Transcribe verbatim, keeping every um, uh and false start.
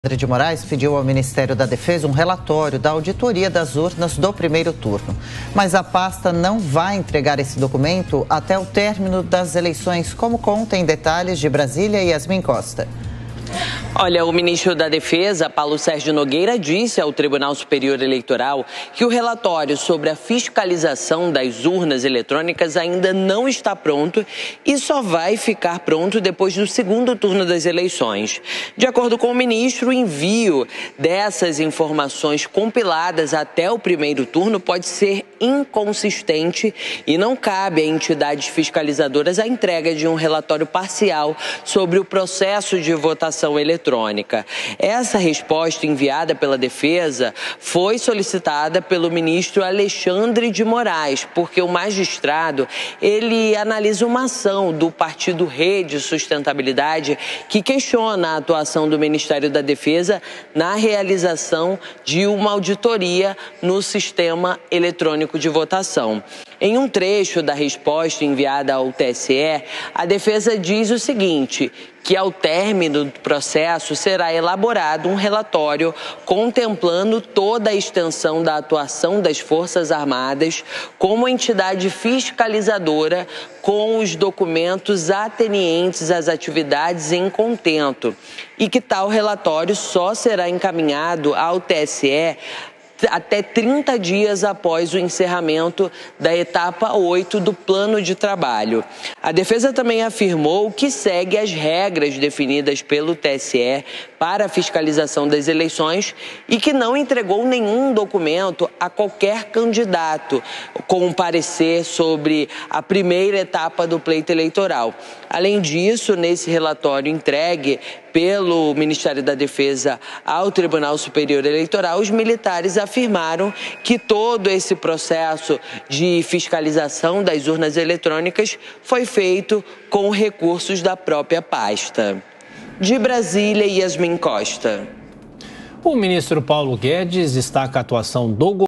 Alexandre de Moraes pediu ao Ministério da Defesa um relatório da auditoria das urnas do primeiro turno. Mas a pasta não vai entregar esse documento até o término das eleições, como conta em detalhes de Brasília, Yasmin Costa. Olha, o ministro da Defesa, Paulo Sérgio Nogueira, disse ao Tribunal Superior Eleitoral que o relatório sobre a fiscalização das urnas eletrônicas ainda não está pronto e só vai ficar pronto depois do segundo turno das eleições. De acordo com o ministro, o envio dessas informações compiladas até o primeiro turno pode ser inconsistente e não cabe a entidades fiscalizadoras a entrega de um relatório parcial sobre o processo de votação eletrônica. Essa resposta enviada pela Defesa foi solicitada pelo ministro Alexandre de Moraes, porque o magistrado, ele analisa uma ação do partido Rede Sustentabilidade que questiona a atuação do Ministério da Defesa na realização de uma auditoria no sistema eletrônico de votação. Em um trecho da resposta enviada ao T S E, a Defesa diz o seguinte, que ao término do processo será elaborado um relatório contemplando toda a extensão da atuação das Forças Armadas como entidade fiscalizadora com os documentos atenientes às atividades em contento e que tal relatório só será encaminhado ao T S E até trinta dias após o encerramento da etapa oito do plano de trabalho. A Defesa também afirmou que segue as regras definidas pelo T S E para a fiscalização das eleições e que não entregou nenhum documento a qualquer candidato com um parecer sobre a primeira etapa do pleito eleitoral. Além disso, nesse relatório entregue pelo Ministério da Defesa ao Tribunal Superior Eleitoral, os militares afirmaram que todo esse processo de fiscalização das urnas eletrônicas foi feito com recursos da própria pasta. De Brasília, Yasmin Costa. O ministro Paulo Guedes destaca a atuação do governo